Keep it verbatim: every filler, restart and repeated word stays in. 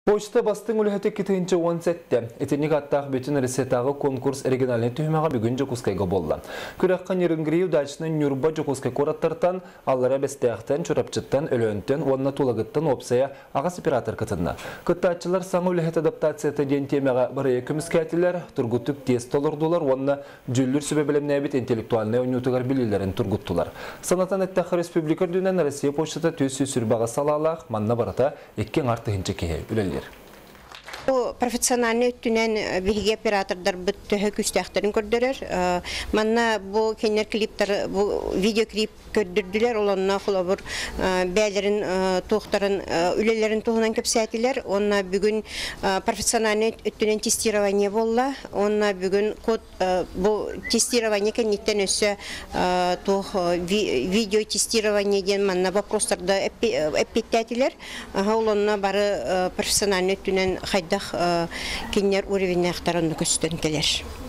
Почта бастың үліхеті кетігінші он сәтті. Етенік аттақ бөтін ресетағы конкурс оригинальный түймеға бүгін жокускайға болды. Күрәққан ерінгірей удачының нүрба жокускай кораттартан, аллара бәстәқтен, чурапчыттан, өлөнттен, онына тулагыттан опсая ағас оператор кытынна. Күттатчылар саңы үліхет адаптацияты ден темеға бірі күміскәтілер, тұргуттық тест олырдулар, онына жүллір сөбебілімне әбет интеллектуальный өнютығар білілерін тұргуттулар. Санатан әттәқі республикар дүнен Россия почтата төс сүрбаға салалақ, манна барата еккен артығынчы кеге үлелер. Профессиональный түнен биһиге оператордар бүттөһө күстәхтерин көрдөрөр. Манна бу кенер клиптер, бу видеоклип көрдөрдүлөр. Олонна хулабыр бәйлерин тохтарын, үлелерин тухунан көпсәтилер. Онна бүгүн профессиональный түнен тестирование болла. Онна бүгүн код бу тестирование кенниттен өссө тох видео тестирование ден манна вопростарда эппеттәтилер. Олонна бары профессиональный түнен хайда кинер уровень ахтаранны көстөн келер.